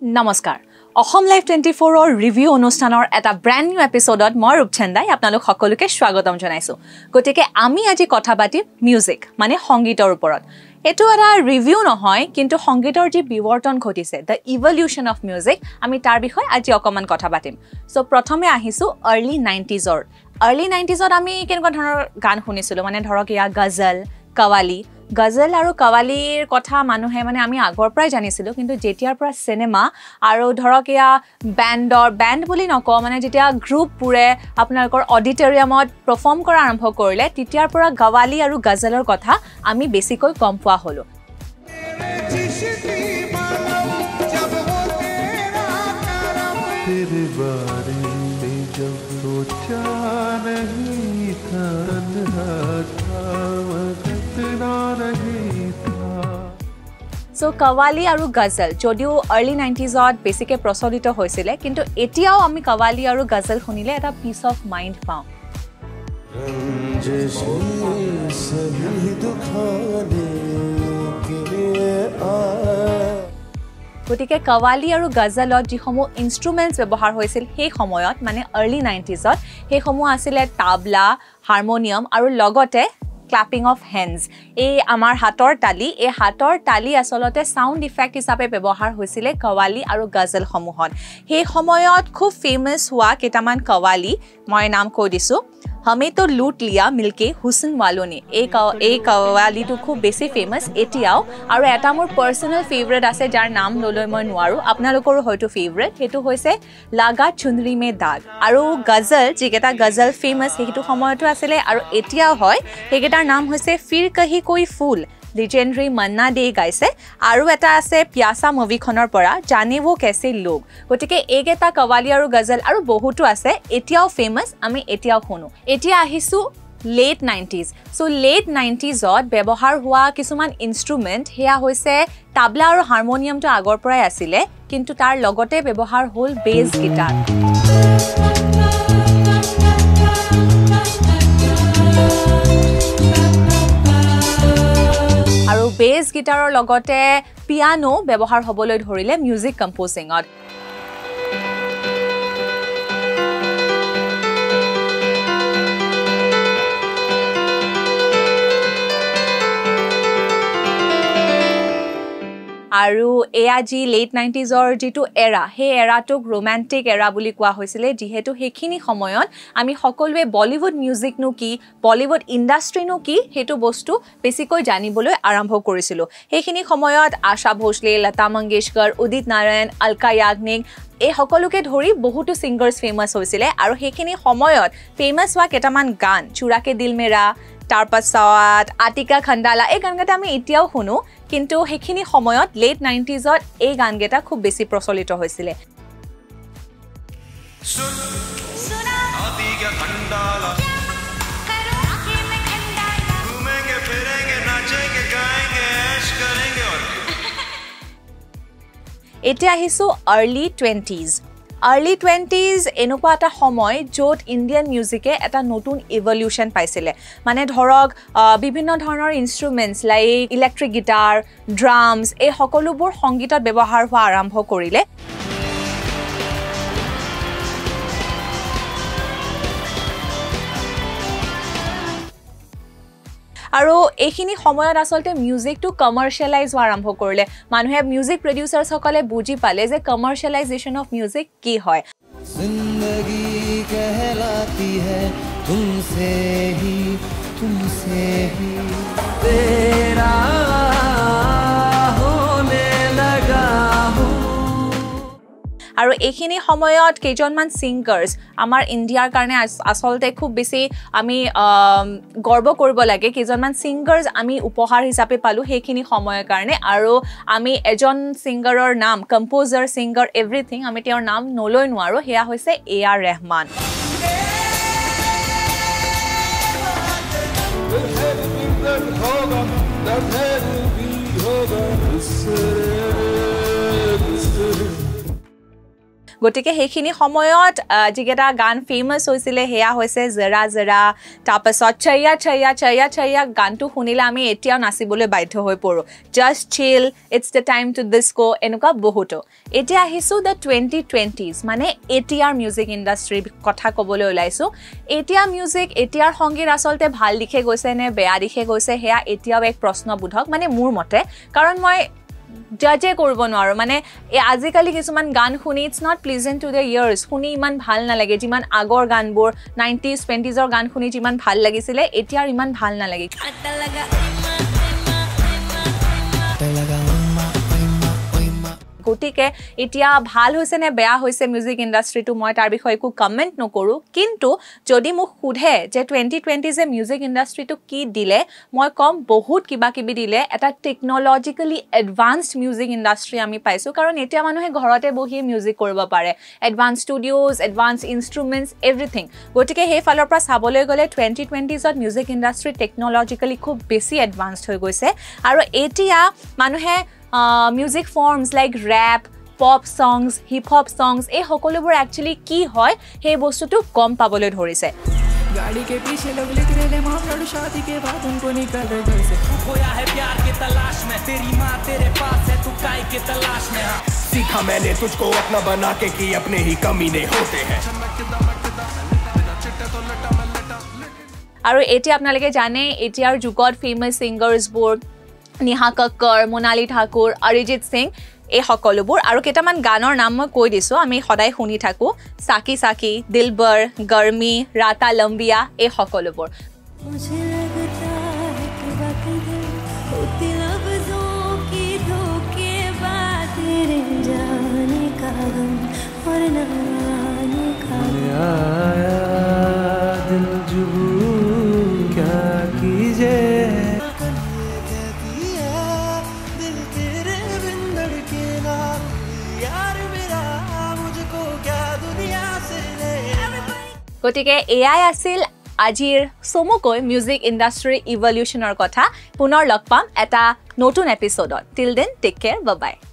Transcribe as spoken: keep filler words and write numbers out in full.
নমস্কাৰ Asom live twenty four ৰ review অনুষ্ঠানৰ এটা ব্ৰেণ্ড নিউ এপিসোডত মই ৰূপচন্দাই আপোনালোক সকলোকে স্বাগতম জনাইছো গতিকে আমি আজি কথা পাতিম মিউজিক মানে সংগীতৰ ওপৰত এটো এটা ৰিভিউ নহয় কিন্তু সংগীতৰ যি বিৱৰ্তন ঘটিছে দ্য ইভলিউশন অফ মিউজিক আমি তাৰ বিষয়ে আজি অকমান কথা পাতিম সো প্ৰথমে আহিছো আৰ্লি নাইণ্টিজৰ আৰ্লি নাইণ্টিজত আমি কেনেকুৱা ধৰণৰ গান শুনিছিলো মানে ধৰক ইয়া গজল কাৱালি গজল আৰু কাৱালিৰ কথা মানুহে মানে আমি আগৰ পৰাই জানিছিলো কিন্তু যেতিয়াৰ পৰা সিনেমা আৰু ধৰক ইয়া ব্যান্ডৰ ব্যান্ড বুলি নকও মানে যেতিয়া গ্ৰুপ পুৰে আপোনালোকৰ অডিটৰিয়ামত পাৰফৰ্ম কৰা আৰম্ভ কৰিলে তেতিয়াৰ পৰা কাৱালি আৰু গজলৰ কথা আমি বেছিকৈ গম পোৱা হলো तेरे बारे में जब सोचा नहीं था সো কাৱালি আৰু গজল যদিও আৰ্লি নাইণ্টিজত বেছিকৈ প্ৰচলিত হৈছিলে কিন্তু এতিয়াও আমি কাৱালি আৰু গজল শুনিলে এটা পিস অফ মাইন্ড পাওঁ গতিকে কাৱালি আৰু গজলত যিসমূহ ইনষ্ট্ৰুমেণ্টছ ব্যৱহাৰ হৈছিল সেই সময়ত মানে আৰ্লি নাইণ্টিজত সেইসমূহ আছিলে তাবলা হাৰমনিয়াম আৰু লগতে ক্লাপিং অফ হেণ্ডছ এই আমাৰ হাতৰ তালি এই হাতৰ তালি আসলতে সাউন্ড ইফেক্ট হিচাপে ব্যৱহাৰ হৈছিল কাৱালি আৰু গজল সমূহত সেই সময়ত খুব ফেমাস হোৱা কেইটামান কাৱালি মই নাম কৈ দিছো हमें तो लूट लिया मिलके हुसन वालों ने एक एक कवाली तो खूब बेसी फेमस एटियाও আৰু এটা মোৰ পাৰ্সোনাল ফেভাৰিট আছে যাৰ নাম ললৈ মই নোৱাৰো আপোনালোকৰো হয়তো ফেভাৰিট হেতু হৈছে লাগা চুনৰি মে দাগ আৰু গজল যিকেটা গজল ফেমাস হেতু সময়তো আছিল আৰু এতিয়াও হয় হেকেটাৰ নাম হৈছে ফিৰ কহি কোই ফুল legendary Manna Dey গাইছে আৰু এটা আছে পিয়াসা মুভিখনৰ পৰা জানে वो कैसे लोग গতিকে এইকেটা কাৱালি আৰু গজল আৰু বহুতো আছে এতিয়াও ফেমাস আমি এতিয়াও শুনো এতিয়া আহিছো late nineties so late nineties ত ব্যৱহাৰ হোৱা কিছুমান ইনষ্ট্ৰুমেন্ট হেয়া হৈছে তাবলা আৰু হাৰমনিয়ামটো আগৰ পৰাই আছিল কিন্তু তাৰ লগতে ব্যৱহাৰ হ'ল বেছ গিটাৰ আৰু বেছ গিটাৰৰ লগতে পিয়ানো ব্যৱহাৰ হ'বলৈ ধৰিলে মিউজিক কম্পোজিংত আৰু এয়াজি লেট নাইণ্টিজৰ যেটো এৰা হে এৰাটোক ৰোমান্টিক এৰা বুলি কোৱা হৈছিল যেহেতু হেখিনি সময়ত আমি সকলোৱে বলিউড মিউজিক নো কি বলিউড ইন্ডাষ্ট্ৰি নো কি হেতু বস্তু বেছিকৈ জানিবলৈ আৰম্ভ কৰিছিল হেখিনি সময়ত আশা ভোসলে লতা মংগেশকৰ উদিত নাৰায়ণ অলকা ইয়াগনিক এই সকলোকে ধৰি বহুতো সিংগাৰ্স ফেমাস হৈছিল আৰু হেখিনি সময়ত ফেমাস হোৱা কেটামান গান চুৰা কে দিল মেৰা তাৰপাছত আতিকা খণ্ডালা এই গানকেইটা আমি এতিয়াও শুনো কিন্তু হেখিনি সময়ত লেট নাইণ্টিজত এই গানকেইটা খুব বেছি প্ৰচলিত হৈছিল এতিয়া আহিছো আৰ্লি টুৱেণ্টিজ আৰ্লি টুৱেণ্টিজ এনেকুৱা এটা সময় য'ত ইণ্ডিয়ান মিউজিকে এটা নতুন ইভলিউশন পাইছিল মানে ধৰক বিভিন্ন ধৰণৰ instruments like electric guitar drums এই সকলোবোৰ সংগীতত ব্যৱহাৰ হোৱা আৰম্ভ কৰিলে আৰু এইখিনি সময়ত আসলতে মিউজিকটো কমাৰ্শিয়ালাইজ হোৱা আৰম্ভ কৰিলে মানুহে মিউজিক প্ৰডিউচাৰছ সকলে বুজি পালে যে কমাৰ্শিয়ালাইজেশ্যন অফ মিউজিক কি হয় जिंदगी कहलाती है तुमसे ही तुमसे ही तेरा होने लगा हूं আৰু এইখিনি সময়ত কেইজনমান সিংগাৰ্স আমাৰ ইণ্ডিয়াৰ কাৰণে আসলতে খুব বেছি আমি গৰ্ব কৰিব লাগে কেইজনমান সিংগাৰ্স আমি উপহাৰ হিচাপে পালো হেখিনি সময়ৰ কাৰণে আৰু আমি এজন সিংগাৰৰ নাম কম্পোজাৰ সিংগাৰ এভৰিথিং আমি তেওঁৰ নাম নলৈ নোৱাৰো হেয়া হৈছে এ আৰ ৰেহমান গতিকে সেইখিনি সময়ত যিকেইটা গান ফেমাছ হৈছিলে সেয়া হৈছে জৰা জৰা তাৰপাছত চৈয়া চৈয়া চৈয়া চৈয়া গানটো শুনিলে আমি এতিয়াও নাচিবলৈ বাধ্য হৈ পৰোঁ just chill it's the time to disco এনেকুৱা বহুতো এতিয়া আহিছোঁ দ্য টুৱেণ্টি টুৱেণ্টিজ মানে এতিয়াৰ মিউজিক ইণ্ডাষ্ট্ৰীৰ কথা ক'বলৈ ওলাইছোঁ এতিয়া মিউজিক এতিয়াৰ সংগীত আচলতে ভাল দিশে গৈছে নে বেয়া দিশে গৈছে সেয়া এতিয়াও এক প্ৰশ্নবোধক মানে মোৰ মতে কাৰণ মই জাজে কৰিব নোৱাৰো মানে আজিকালি কিছুমান গান শুনি it's not pleasant to the ears শুনি ইমান ভাল নালাগে যিমান আগৰ গানবোৰ নাইণ্টিজ টুৱেণ্টিজৰ গান শুনি যিমান ভাল লাগিছিলে এতিয়াৰ ইমান ভাল নালাগে গতিকে এতিয়া ভাল হৈছে নে বেয়া হৈছে মিউজিক ইণ্ডাষ্ট্ৰীটো মই তাৰ বিষয়ে একো কমেণ্ট নকৰোঁ কিন্তু যদি মোক সোধে যে টুৱেণ্টি টুৱেণ্টিজে মিউজিক ইণ্ডাষ্ট্ৰীটো কি দিলে মই ক'ম বহুত কিবা কিবি দিলে এটা টেকন'লজিকেলি এডভান্সড মিউজিক ইণ্ডাষ্ট্ৰী আমি পাইছোঁ কাৰণ এতিয়া মানুহে ঘৰতে বহি মিউজিক কৰিব পাৰে advance studios advance instruments everything গতিকে সেই ফালৰ পৰা চাবলৈ গ'লে টুৱেণ্টি টুৱেণ্টিজত মিউজিক ইণ্ডাষ্ট্ৰী টেকন'লজিকেলি খুব বেছি এডভান্সড হৈ গৈছে আৰু এতিয়া মানুহে music forms like rap pop songs hip hop songs এই সকলোবোৰ একচুয়ালি কি হয় সেই বস্তুটো কম পাবলৈ ধৰিছে गाड़ी के पीछे लोग लिख रहे हैं मां लड़ू शादी के बाद उनको निकल रहे घर से खोया है प्यार की तलाश में तेरी मां तेरे पास है तू काय की तलाश में सीखा मैंने तुझको अपना बना के कि अपने ही कमीने होते हैं আৰু এতিয়া আপোনালোকে জানে এতিয়াৰ যুগত ফেমাস সিঙ্গাৰছবোৰ নিহা কক্কৰ মোনালী ঠাকুৰ অৰিজিত সিং এই সকলোবোৰ আৰু কেইটামান গানৰ নাম মই কৈ দিছোঁ আমি সদায় শুনি থাকোঁ সাকি সাকি দিলবৰ গৰমি ৰাতা লম্বিয়া এই সকলোবোৰ গতিকে এআই আছিল আজিৰ সমুকৈ মিউজিক ইণ্ডাষ্ট্ৰী ইভলিউশনৰ কথা পুনৰ লগ পাম এটা নতুন এপিসোডত till then take care bye বাই